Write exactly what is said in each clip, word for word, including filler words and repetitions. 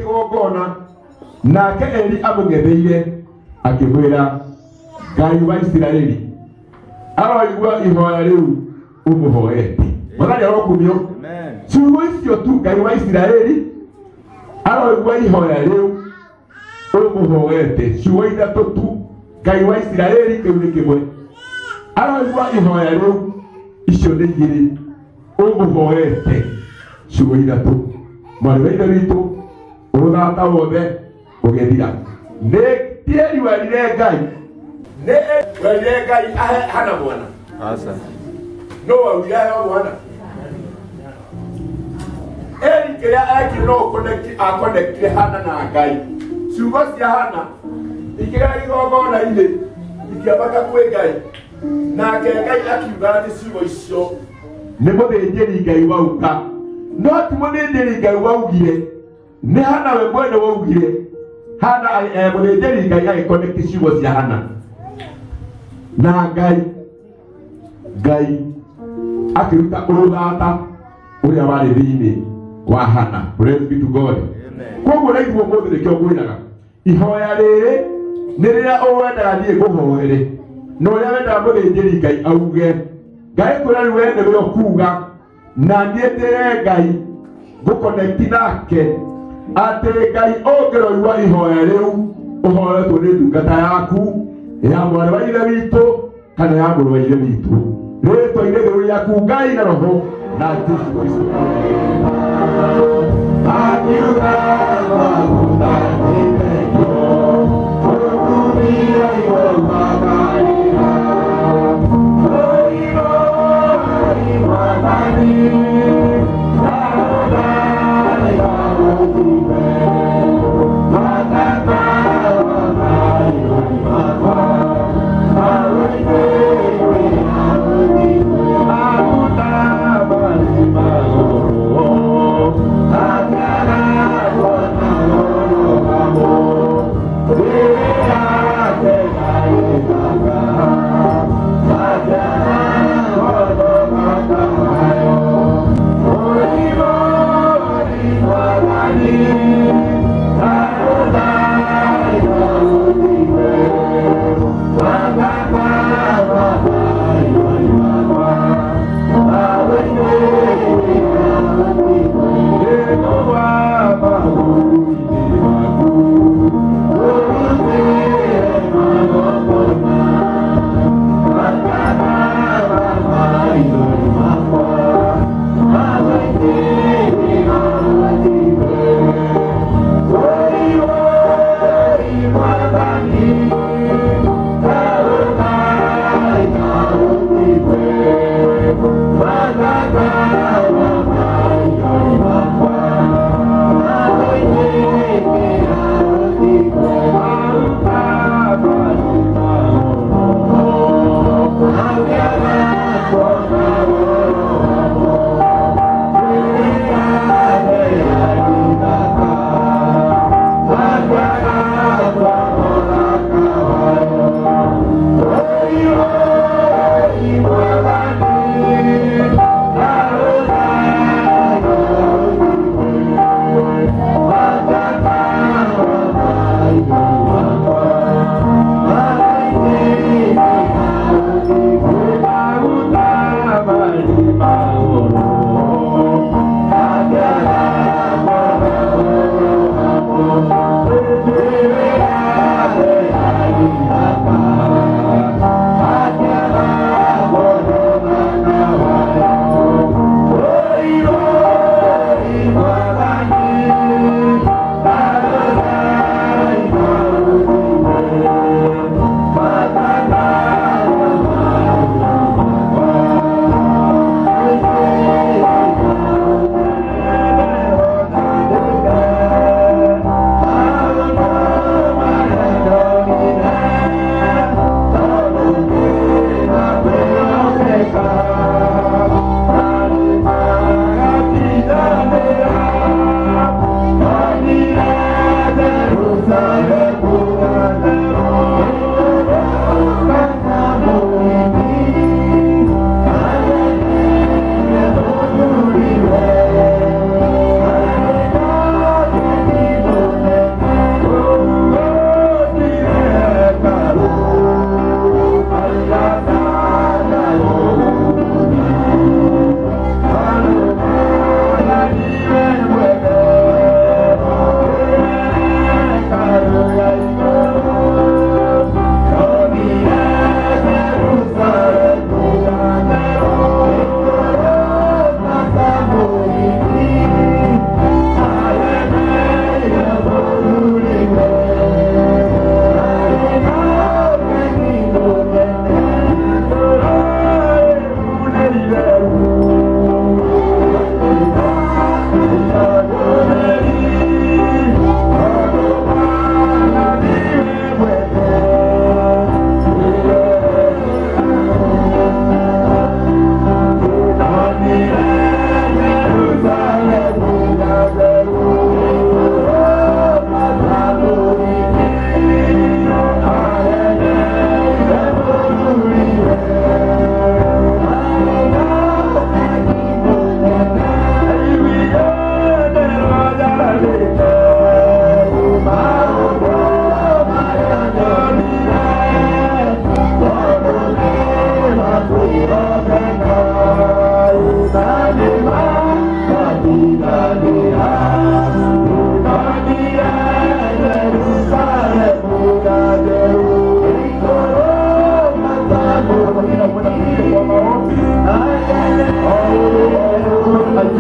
kigongona nake Eli amũng'etheire akĩmwĩra Ngai wa Isiraeli aroigua ihoya rĩu ũmũhoete. Mwathani arokumio. Ciugo icio tu Ngai wa Isiraeli aroigua ihoya rĩu ũmũhoete. Ciugo ithatũ tu Ngai wa Isiraeli kĩu nĩ kĩmwe aroigua ihoya rĩu icio nĩ igĩrĩ ũmũhoete. Ciugo ithatũ mwarĩ wa ithe witũ ũgũthata wothe ũgethira. Nĩ Eli werire Ngai nĩ werire Ngai ahe Hana mwana. Asa no waugire ahe mwana. Eli kĩrĩa ekire no connect a connect Hana na Ngai. Ciugo cia Hana ikĩgera igongona-inĩ ikĩambata kwĩ Ngai nake Ngai akiuga atĩ ciugo icio nĩ mũthĩnjĩri Ngai wauga. No ti mũthĩnjĩri Ngai waugire, nĩ Hana we mwene waugire. Hana mũthĩnjĩri Ngai agĩconnect ciugo cia Hana na Ngai. Ngai akĩruta ũrũthata ũrĩa warĩ thĩinĩ wa Hana. Praise be to God. Koguo naiguo mũthĩ nĩkĩo ngwĩraga ihoya rĩrĩ nĩ rĩrĩa ũwendaga niĩ ngũhoere na ũrĩa wendaga mũthĩnjĩri Ngai auge. Ngai kwĩra rĩu wee nĩwe ũkuga na niĩ ndĩre Ngai ngũconnect nake atĩ Ngai ũngĩroigua ihoya rĩu ũhoetwo nĩ ndungata yaku ya mwarĩ wa ithe witũ kana ya mũrũ wa ithe witũ rĩtwa-inĩ rĩu rĩaku Ngai na roho na Jesũ Kristo. Oh,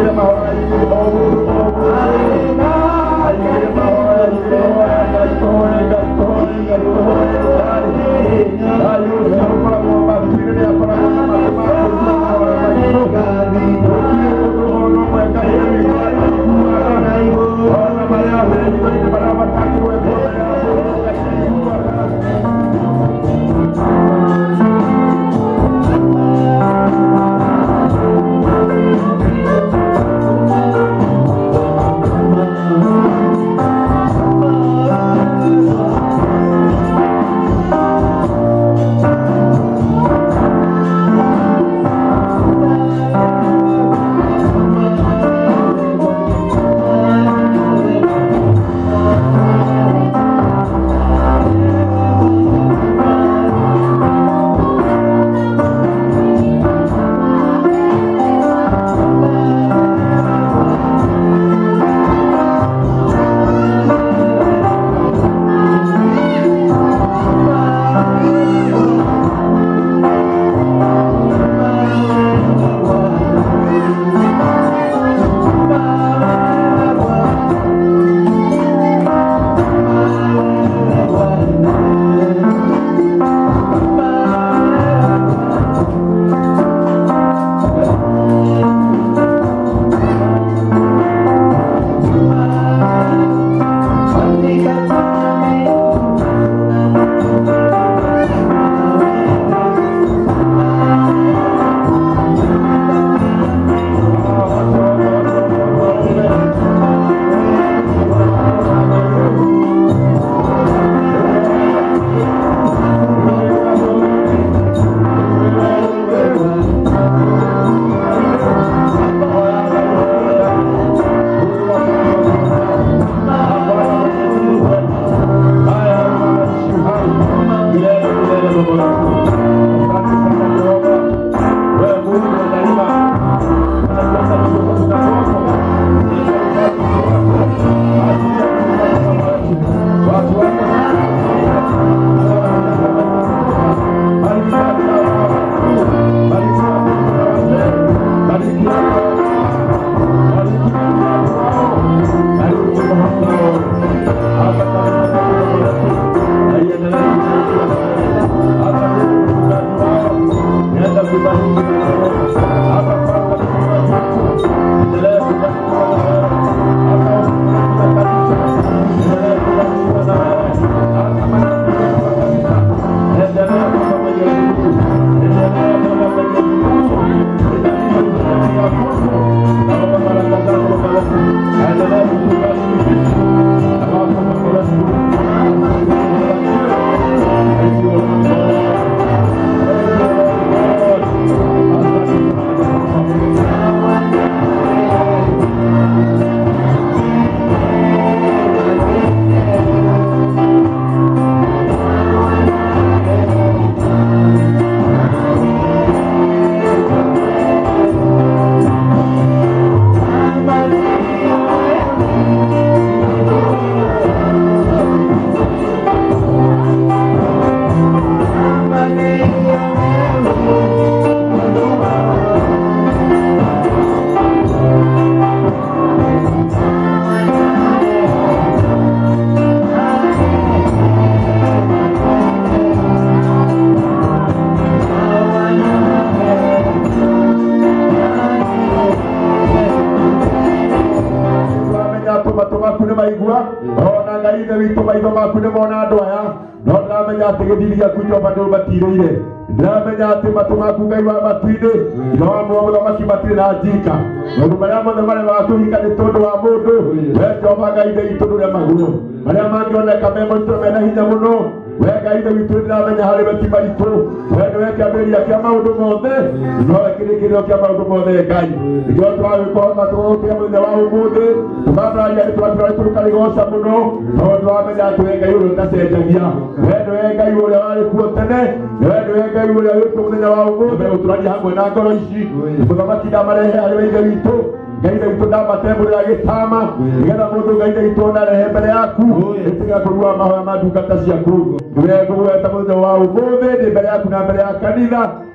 ona ngai ne witu maitho maku nĩ mona andũ aya no ndamenya atĩ gĩthiri gĩaku Jehova nĩ ũmatirĩire ndamenya atĩ matũ maku Ngai wa matu-inĩ no amwe mũthamaki matirĩ na njika maũndũ marĩa mothe marĩa magakũhinga nĩ tondũ wa mũndũ we Jehova Ngai nĩ witũ ndũrĩ magũrũ marĩa mangĩoneka me moritũ mena hinya mũno we Ngai nĩ witũ ndĩramenya harĩ we ti maritũ we nĩwe kĩambĩrĩria kĩa maũndũ mothe nowe kĩrĩkĩrĩro kĩa maũndũ mothe Ngai nĩkĩo twagĩkorwo tũgũkĩra mũthenya wa ũmũthĩ tũgambararia nĩ twatũrarĩ tũrũkarĩgoca mũno tondũ wamenya atĩ we Ngai ũrĩa ũtacenjagia we nĩwe Ngai ũrĩa warĩ kuo tene we nĩwe Ngai ũrĩa wĩ kuo mũthenya wa ũmũthĩ ũtũraria hamwe na ngoro ici mũthamaki ndamarehe harĩ we Ithe witũ Ngai nĩ witũ ndamatembũrĩra gĩtama nĩgetha mũndũ Ngai nĩ witũ ndarehe mbere yaku ĩtiga kũrua mahoya ma ndungata ciaku nĩwe ngũgweta mũthenya wa ũmũthĩ ndĩ mbere yaku na mbere ya kanitha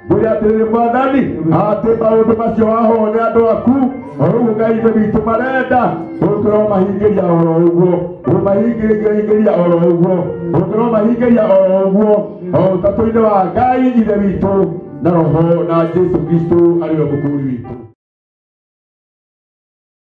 Bũrĩa atĩrĩrĩ Mwathani atĩ maũndũ macio wahone andũ aku rĩu Ngai ithe witũ marenda ũkĩromahingĩria oro ũguo ũmahingĩria oro ũguo ũkĩromahingĩria oro ũguo o ũtatũ-inĩ wa Ngai ithe witũ na roho na Jesu Kristo arĩwe mũkũũri witũ.